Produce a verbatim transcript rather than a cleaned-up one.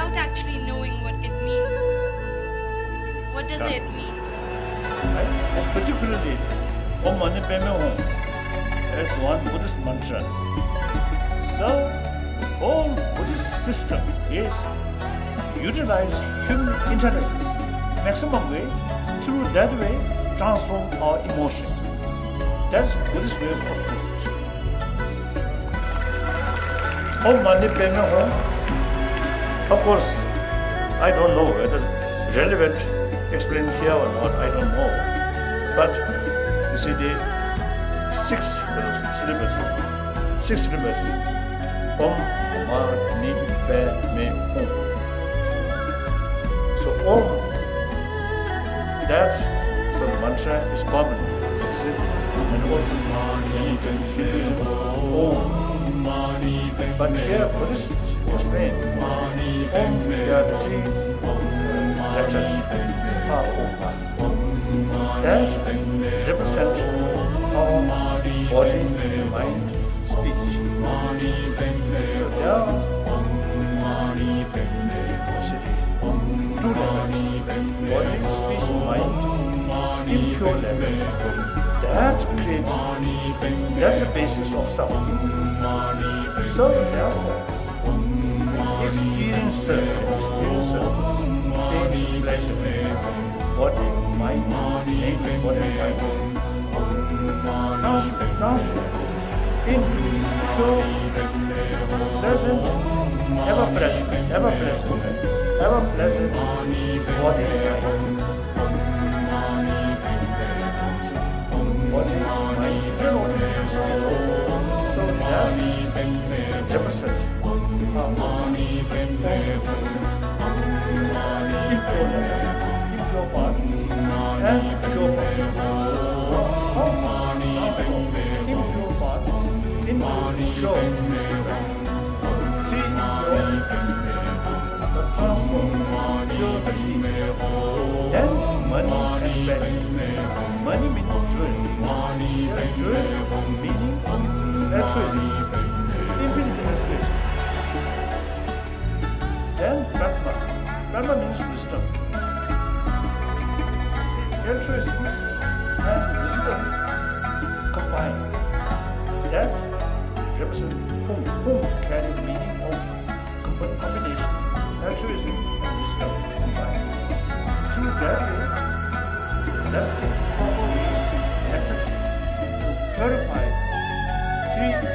without actually knowing what it means. What does Yeah. it mean? Right? And particularly, Om Mani Padme Hum is one Buddhist mantra. So, all Buddhist system is utilize human intelligence maximum way, through that way transform our emotion. That's Buddhist way of approach. Om Mani Padme Hum, of course, I don't know whether relevant explain here or not, I don't know. But you see the six syllables, six syllables. Om Mani Padme Hum. So Om, that so the mantra is common. And also Mani Padme Om. But here Buddhists explain Om, there are three letters. Pa, Om, Pa. That represent our body, mind, speech. So there are two levels, body, speech, mind, impure level. That creates, that's the basis of suffering. So therefore, experiencer, experiencer, pain, pleasure, body, mind, name, body, mind, transfer, transfer into pure, present, ever present, ever present, ever present body, mind. Body, mind, and automatic speech also. So that represents harmony, represent impure level, impure part, and pure part. How transform impure part into pure? Three pure, transform pure three. Then money and value. Money means jewel. Jewel meaning altruism, infinite altruism. Then Brahma. Brahma means wisdom. Altruism and wisdom combined. That represents Hum. Hum carry the meaning of combination. Altruism and wisdom combined. Through that way, that's the proper way, effective, to purify three